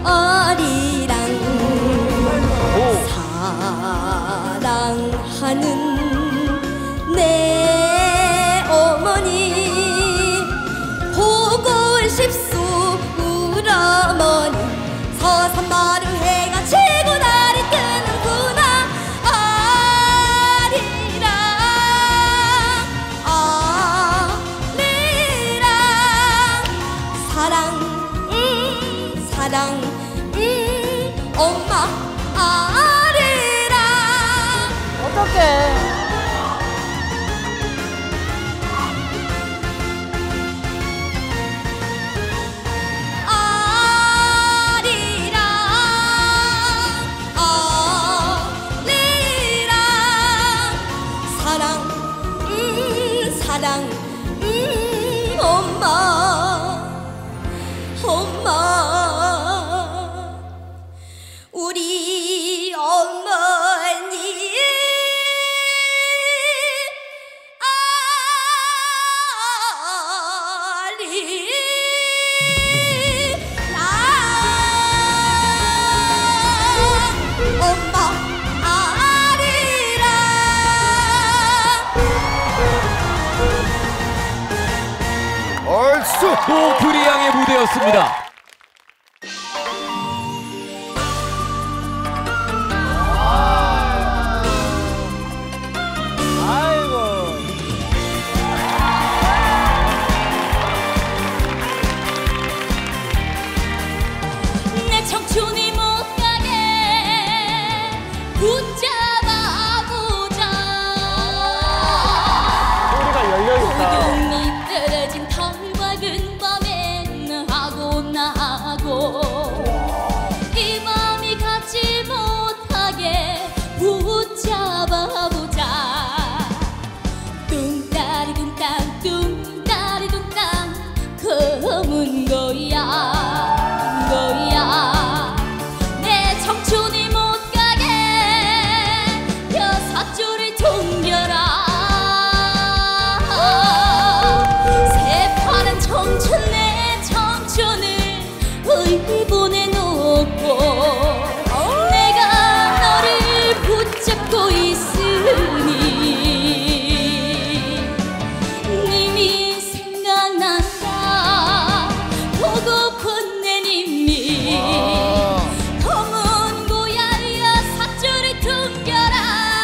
아리랑 사랑하는 내 어머니 보고 싶소 우리 어머니 서산마루 해가 지고 달이 뜨는구나 아리랑 아리랑 사랑 사랑 엄마 아리랑 어떡해. 아리랑 아리랑 사랑 사랑 엄마 엄마 우리 어머니 아리랑 엄마 아리랑 얼쑤. 또 규리양의 무대였습니다. 아이고. 내 청춘이 못 가게 붙잡아 보자 소리가 열려있다. 고동이 떨어진 털 밝은 밤엔 하고 나하고 이 밤이 가지 못하게 붙잡아 보자 뚱따리 뚱땅 뚱따리 뚱땅 검은 거야 거야 내 청춘이 못 가게 여사줄을 퉁겨라 새파란 청춘 내 청춘을 보내놓고 내가 너를 붙잡고 있으니 님이 생각난다 보고픈 내 님이 검은 고야야 사줄을 퉁겨라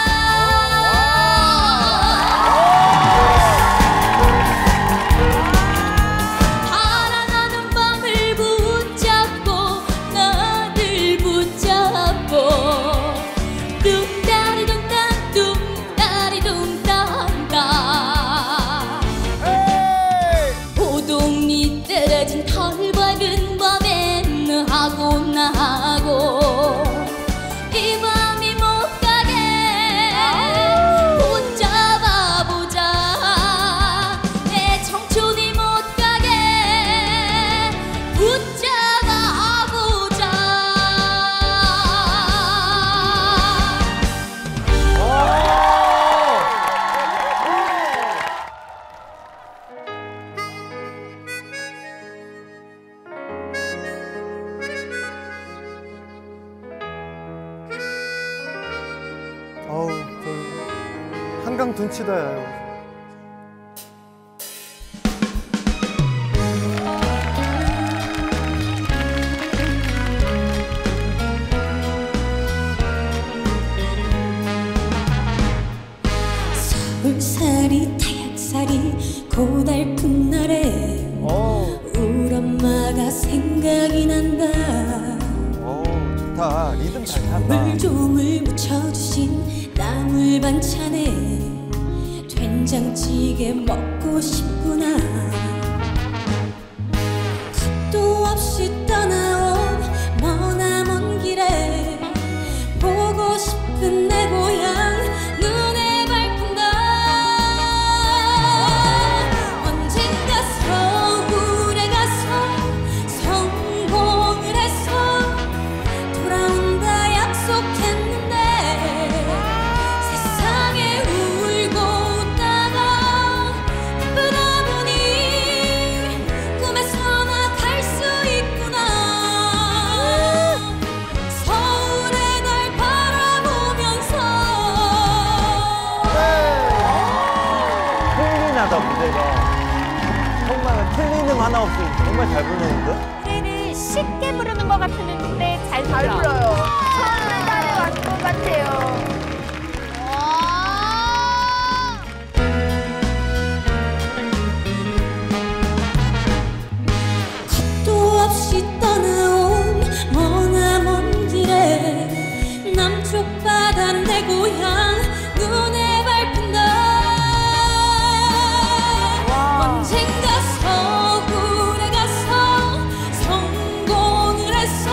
달아나는 밤을 붙잡고 나를 붙잡고 뚱따리 뚱땅 뚱따리 뚱땅땅 호동이 떨어진 털 밝은 밤엔 하고 나하고 이 밤이 못 가게 붙잡아 보자 내 청춘이 못 가게 붙잡아 보자 어우, 저 한강 둔치다야. 서울살이 타약살이 고달픈 날에 우리 엄마가 생각이 난다 좋다. 리듬 잘 탄다. 조물조물 묻혀주신 나물 반찬에 된장찌개 먹고 싶구나 끝도 없이 떠나온 머나먼 길에 보고 싶은 내 고향 눈에 밟힌다 언젠가 서울에 가서 성공을 해서 돌아온다 약속했는데 세상에 울고 웃다가 바쁘다 보니 꿈에서나 갈 수 있구나 하나 없이 정말 잘 부르는데? 노래를 쉽게 부르는 것 같은데 잘 불러요. 처음에 달에 왔는 것 같아요. 겁도 없이 떠나온 머나먼 길에 남쪽 바다 내 고향 눈에 밟힌 날 언젠가 서울에 가서 성공을 해서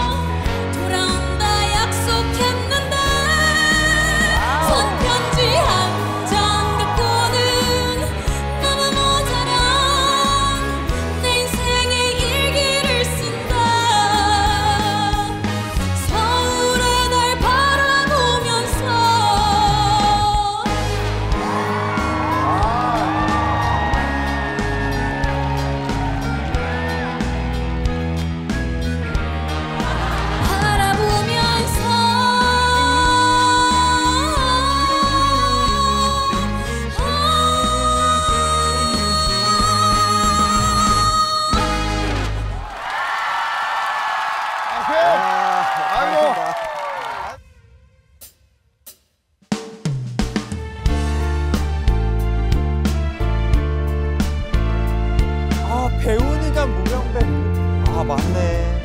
돌아온다 약속했는데 손편지 한 장 갖고는 너무 모자란 내 인생의 일기를 쓴다 서울의 날 바라보면서 아이고. 아, 배우니까 무명배. 아, 맞네.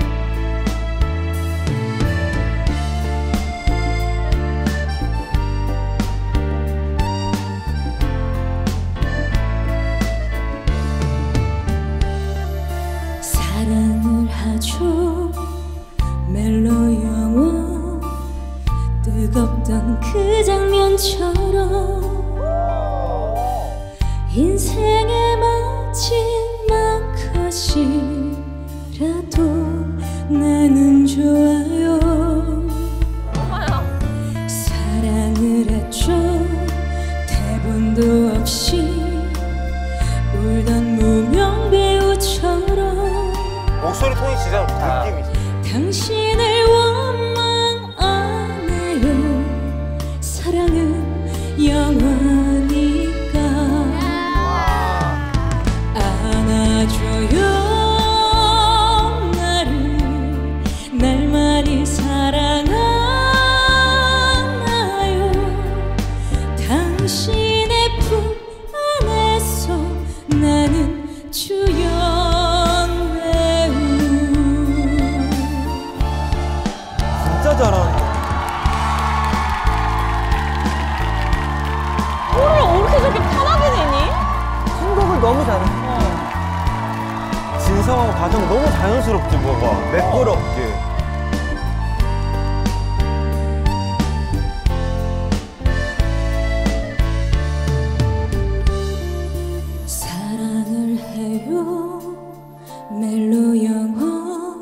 사랑을 하죠 멜로 영화 뜨겁던 그 장면처럼 인생의 마지막 컷이라도 나는 좋아요 사랑을 했죠 대본도 없이 울던 무명 배우처럼 목소리 톤이 진짜 느낌이 있어. 당신을 원망 안 해요 사랑은 영원히까 안아줘요 나를 날마다 사랑하나요 당신의 품 안에서 나는 주연 진짜 잘하는데. 노래를 어떻게 저렇게 편하게 내니? 선곡을 너무 잘해. 진성하고 가정 너무 자연스럽지, 뭐가. 매끄럽게. 사랑을 해요 멜로 영화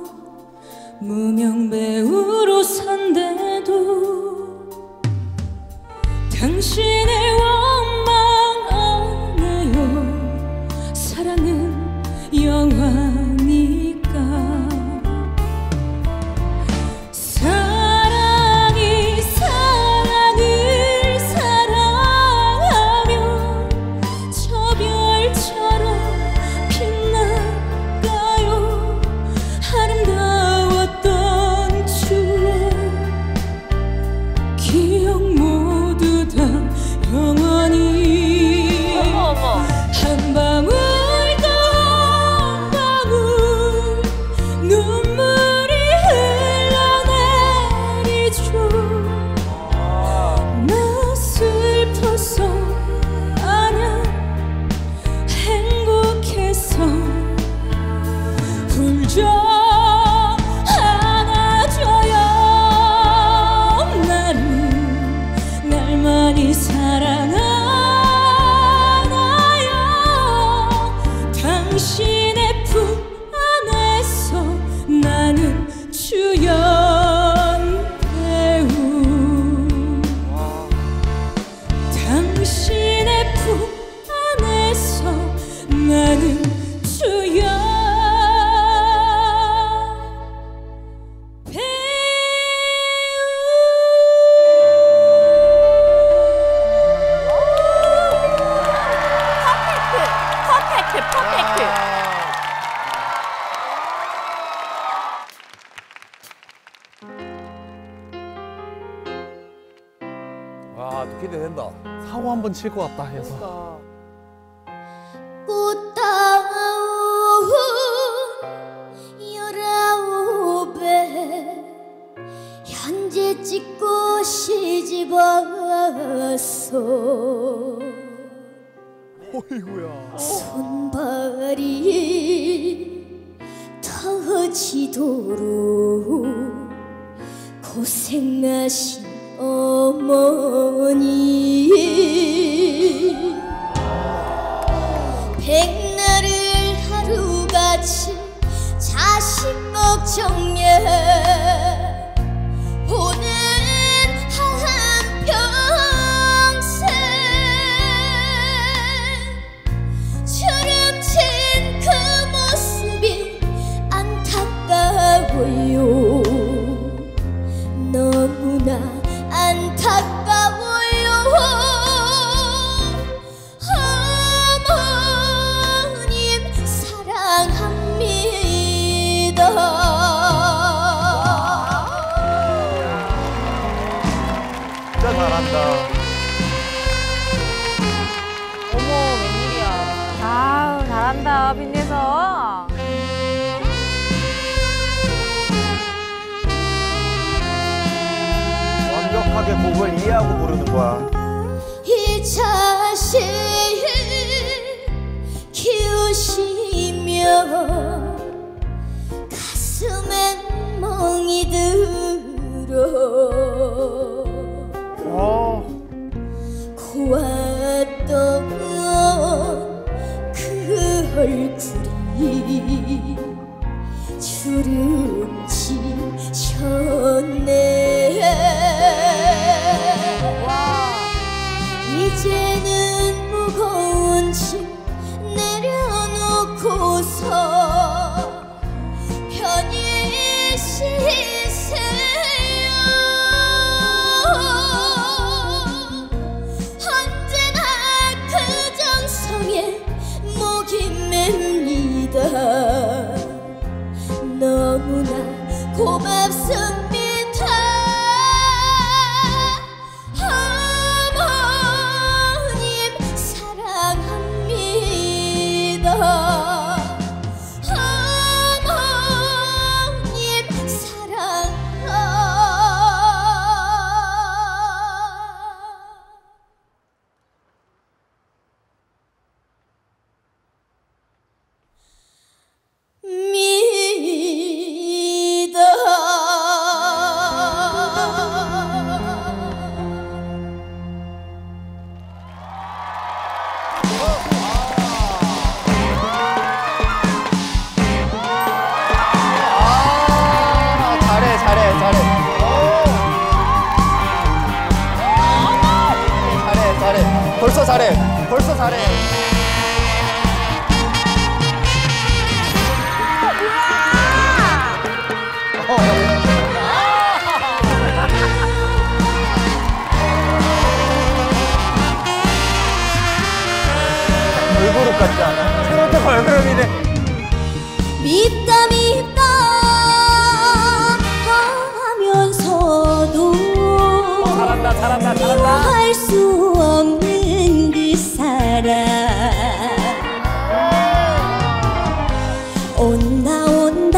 무명 배우로 산데도 당신을 원망 안 해요 사랑은 영화니까 사랑이 사랑을 사랑하면 저 별처럼 빛날까요 아름다웠던 추억 기억 모두 다 영원히 한 방울 또 한 방울 눈물이 흘러내리죠 나 슬퍼서 아냐 행복해서 울죠 안아줘요 나는 날만이 사랑하나요 당신의 품 안에서 나는 주연 배우 당신의 품 안에서 나는 주연 기대된다. 사고 한 번 칠 것 같다 해서. 그러니까. 꽃다운 19에 현재 찍고 시집 왔어. 어이구야. 손발이 터지도록 고생하신 어머니 백날을 하루같이 자식 걱정에 보낸 한평생 주름진 그 모습이 안타까워요. 너무나 안타까워요. 어머님 사랑합니다. 진짜 잘한다. 어머, 웬일이야. 아우, 잘한다, 빈내서. 완벽하게 곡을 이해하고 부르는 거야. 이 자식 키우시며 가슴엔 멍이 들어 고왔던 그 얼굴이 주름지셨네. 이제는 무거운 짐 내려놓고서 편히 쉬세요. 언제나 그 정성에 목이 맵니다. 너무나 고맙습니다. 벌써 잘해. 벌써 잘해. 걸그룹 같지 않아? 새로운 걸그룹이네. 밉다 밉다 하면서도 잘한다, 잘한다, 잘한다. 미워할 수 없는 그 사람 온다 온다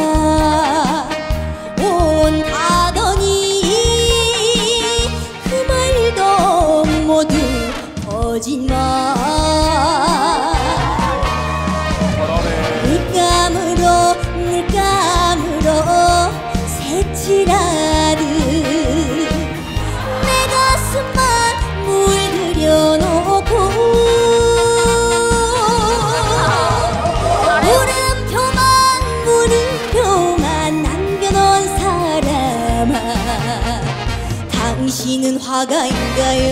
온다더니 그 말도 모두 거짓말. 물감으로 색칠하듯 내 가슴만 물들여놓고 물음표만 남겨놓은 사람아, 당신은 화가인가요?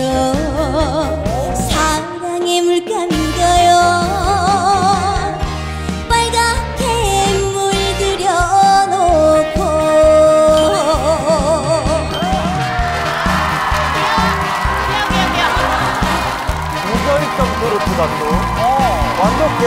사랑의 물감인가요? 트로트다 또. 완벽해.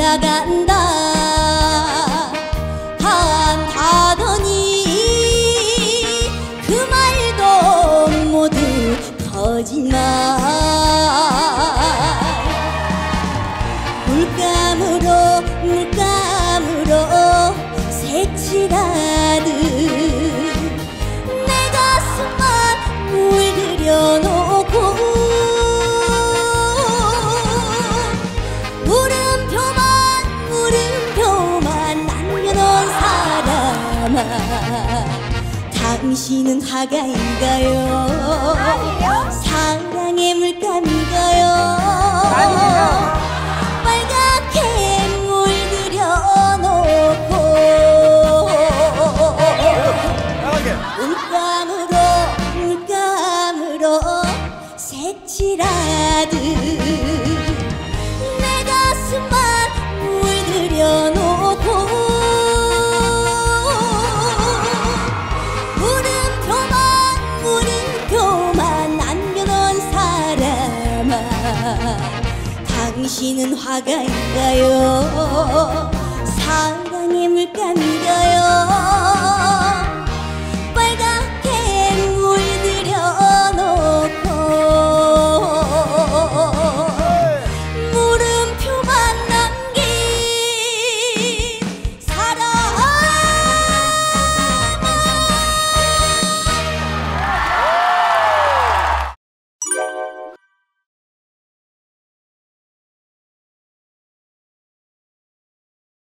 돌아간다 한다더니 그 말도 모두 거짓말 물감으로 색칠하듯 내 가슴만 물들여놓고 물음표만 남겨놓은 사람아 당신은 화가인가요? 아니요. 사랑의 물감인가요? 아니요. 빨갛게 물들여놓고 물감으로 색칠하듯 내 가슴만 물들여놓고 물음표만 남겨놓은 사람아 당신은 화가인가요? 사랑의 물감인가요?